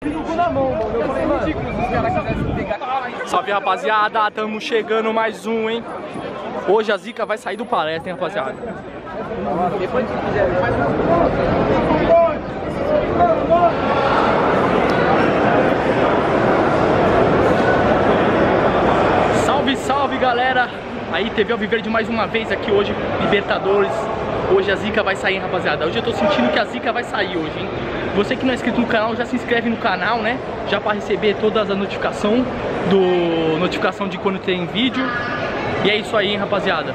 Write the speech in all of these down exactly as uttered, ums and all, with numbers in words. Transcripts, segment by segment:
Salve, rapaziada, tamo chegando mais um, hein? Hoje a Zica vai sair do palestra, hein, rapaziada? Depois que quiser, faz Salve, salve, galera! Aí, T V Alviverde mais uma vez aqui hoje, Libertadores. Hoje a Zica vai sair, rapaziada. Hoje eu tô sentindo que a Zica vai sair hoje, hein? Você que não é inscrito no canal, já se inscreve no canal, né? Já para receber todas as notificações do notificação de quando tem vídeo. E é isso aí, hein, rapaziada.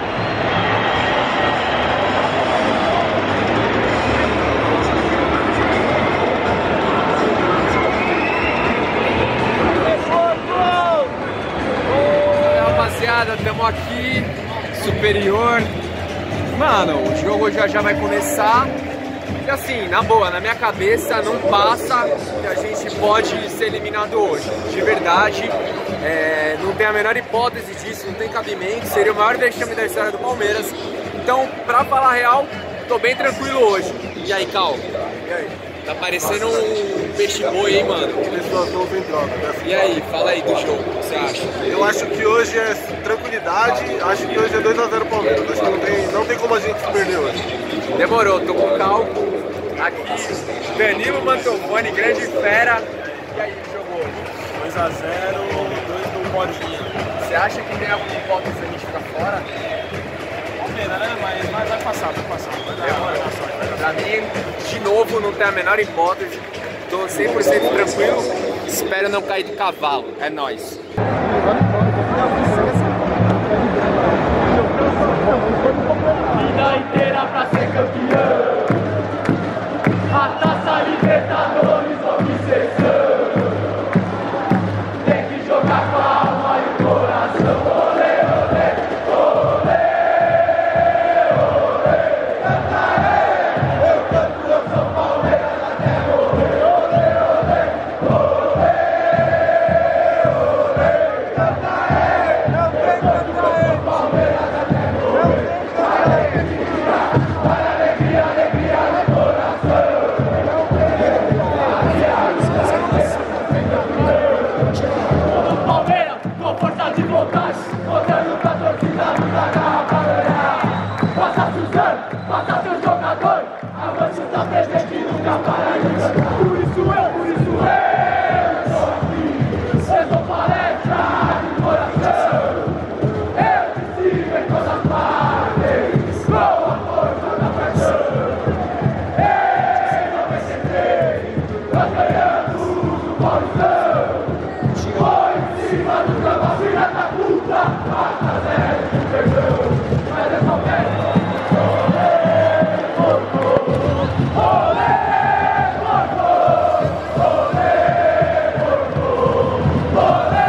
Rapaziada, estamos aqui, superior. Mano, o jogo já já vai começar. E assim, na boa, na minha cabeça não passa que a gente pode ser eliminado hoje. De verdade, é, não tem a menor hipótese disso, não tem cabimento. Seria o maior vexame da história do Palmeiras. Então, pra falar a real, tô bem tranquilo hoje. E aí, Cal? E aí? Tá parecendo um peixe-boi, hein, mano? Pessoas não vêm droga, né? E aí, fala aí do jogo, o que você acha? Eu acho que hoje é tranquilidade, acho que hoje é dois a zero Palmeiras. Acho que não tem, não tem como a gente se perder hoje. Demorou, tô com o cálculo aqui. Danilo Mantovani, grande fera. E aí, jogou hoje? dois a zero, dois do Bodinha. Você acha que tem alguma hipótese a gente ficar fora? Palmeiras, né? Mas, mas vai passar, vai passar. Vai dar, vai dar sorte, vai dar pra mim, de novo, não tem a menor hipótese. Tô cem por cento tranquilo. Espero não cair do cavalo. É nóis. Vida inteira pra ser campeão. A taça Libertadores, obsessão. Tem que jogar com a alma e o coração. Olê, olê, olê, olê. Canta é, eu canto, eu sou Palmeiras até morrer. Olê, olê, olê, olê. Canta é, eu canto, eu sou Palmeiras até morrer. Olha a alegria, alegria no coração. O Palmeiras, com força de vontade, mostrando pra torcida lutar pra ganhar. Passa Suzano, passa seu jogador, avance tá presente e nunca para de cantar. Por isso eu, por isso eu estou aqui. Eu sou palestra de coração. Eu te sigo em todas as partes, com a força da paixão. Em noventa e três, nós ganhamos o Paulistão. Foi em cima do campo, filha da puta, quatro a zero de perdão. Mas eu só quero olê, porco, olê, porco, olê, porco, olê,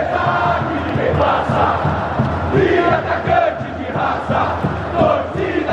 Defesa que ninguém passa, e atacante de raça, torcida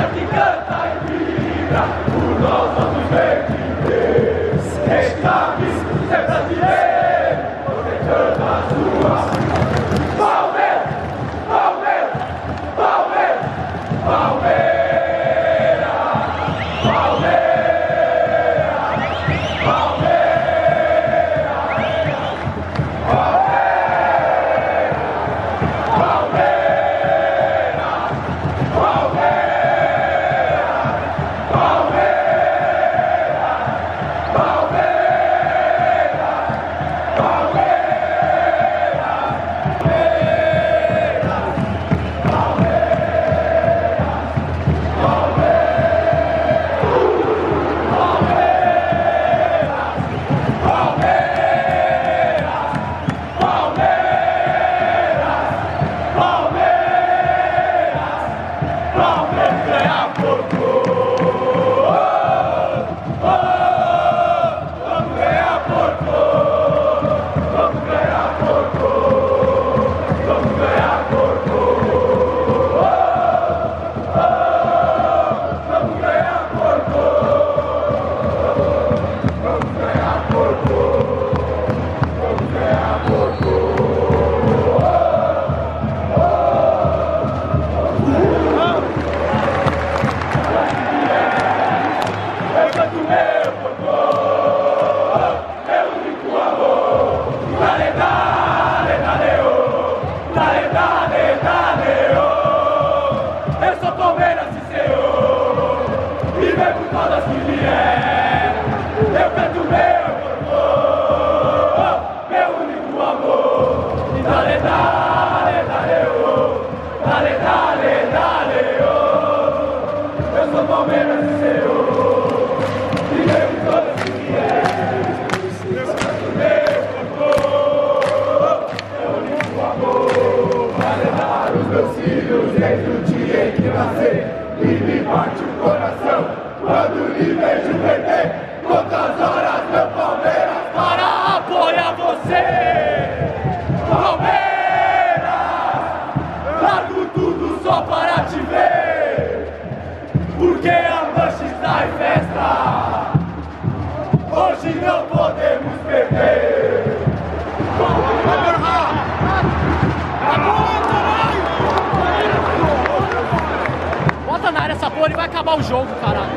Bota na área essa porra e vai acabar o jogo, caralho.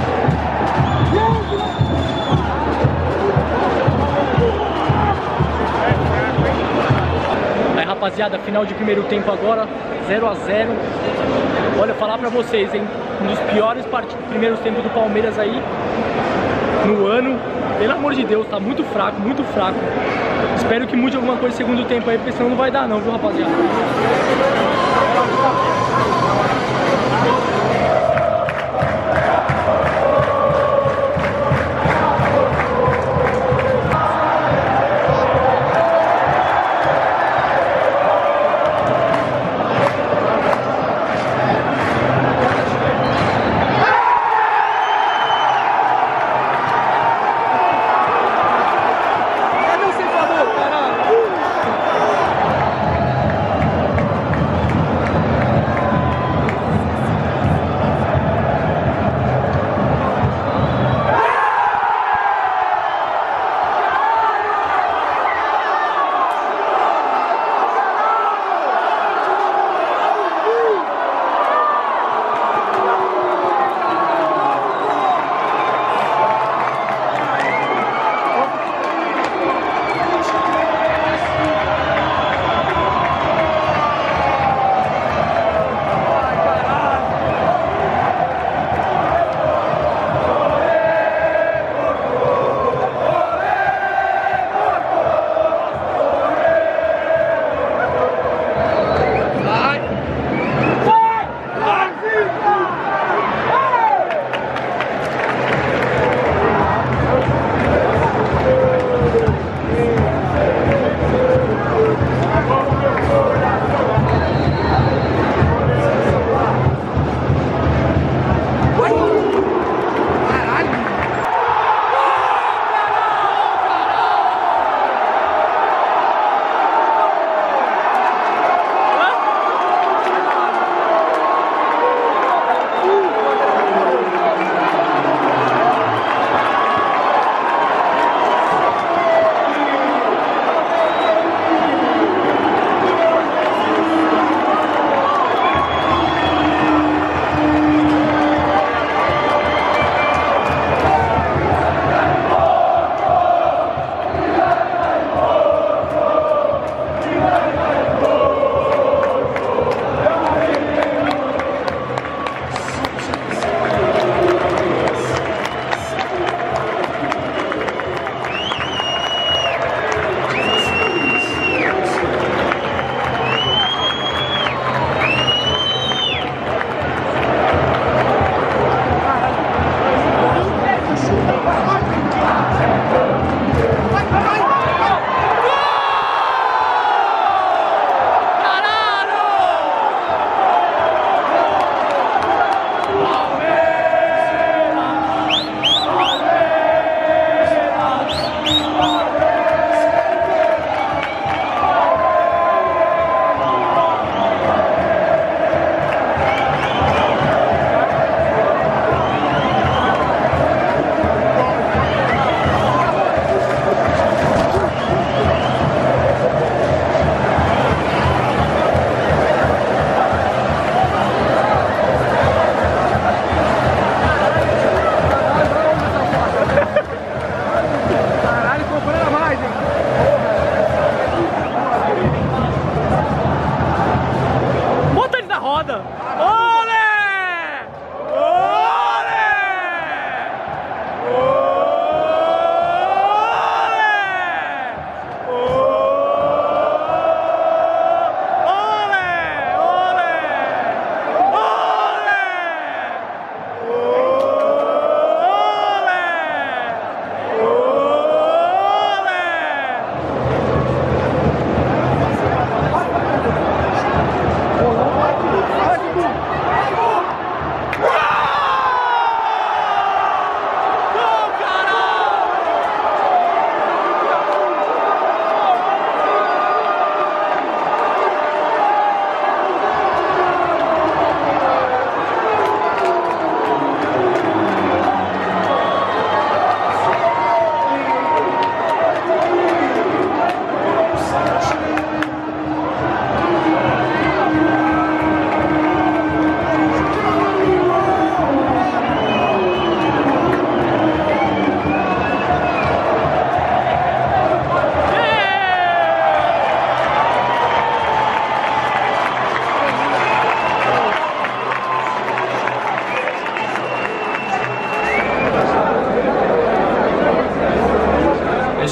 Aí, rapaziada, final de primeiro tempo agora, zero a zero. Olha, falar pra vocês, hein, um dos piores primeiros tempos do Palmeiras aí no ano. Pelo amor de Deus, tá muito fraco, muito fraco. Espero que mude alguma coisa no segundo tempo aí, porque senão não vai dar não, viu, rapaziada?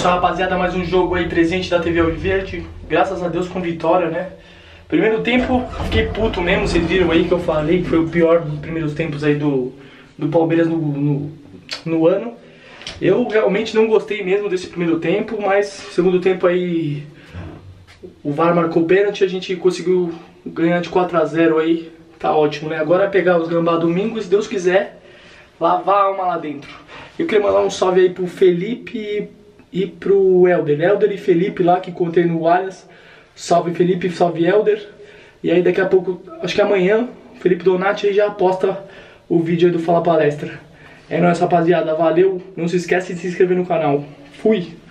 isso, rapaziada, mais um jogo aí presente da T V Alviverde. Graças a Deus com vitória, né? Primeiro tempo, fiquei puto mesmo, vocês viram aí que eu falei que foi o pior dos primeiros tempos aí do, do Palmeiras no, no, no ano. Eu realmente não gostei mesmo desse primeiro tempo, mas segundo tempo aí o V A R marcou pênalti, a gente conseguiu ganhar de quatro a zero aí, tá ótimo, né? Agora é pegar os gambá domingo e, se Deus quiser, lavar a alma lá dentro. Eu queria mandar um salve aí pro Felipe e pro Helder, Helder e Felipe lá que contei no Allianz. Salve Felipe, salve Helder. E aí daqui a pouco, acho que amanhã, o Felipe Donati aí já posta o vídeo aí do Fala Palestra. É nóis, rapaziada, valeu. Não se esquece de se inscrever no canal. Fui!